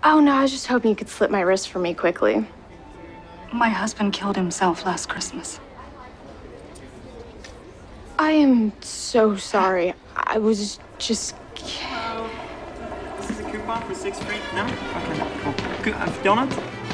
Oh, no, I was just hoping you could slit my wrist for me quickly. My husband killed himself last Christmas. I am so sorry. I was just... Hello. This is a coupon for 6 free. No? Okay, cool. Donut?